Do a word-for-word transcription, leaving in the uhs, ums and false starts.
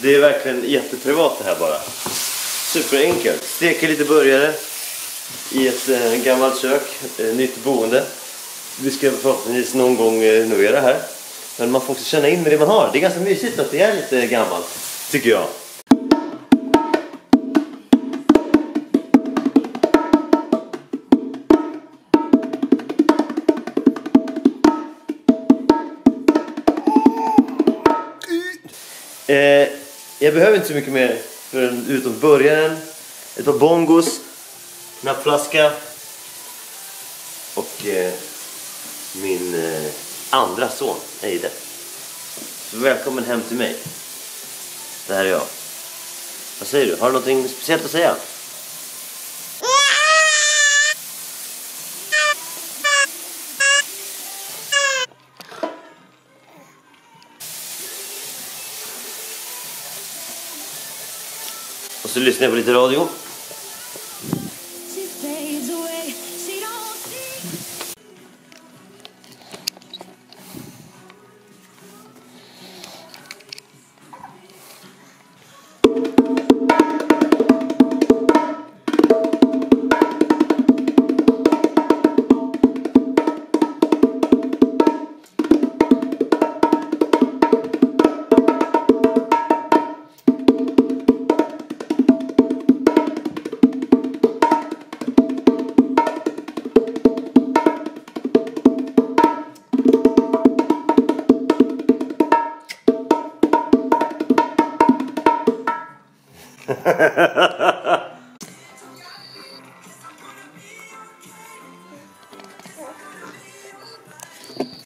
Det är verkligen jätteprivat det här bara. Superenkelt. Steka lite burgare i ett eh, gammalt kök, eh, nytt boende. Vi ska förhoppningsvis någon gång eh, renovera här. Men man får också känna in med det man har. Det är ganska mysigt att det är lite gammalt, tycker jag. Eh, jag behöver inte så mycket mer för, utom börjaren, ett par bongos, nappflaska och eh, min eh, andra son, Eide. Så välkommen hem till mig. Det här är jag. Vad säger du? Har du något speciellt att säga? Och så lyssnar jag på lite radio.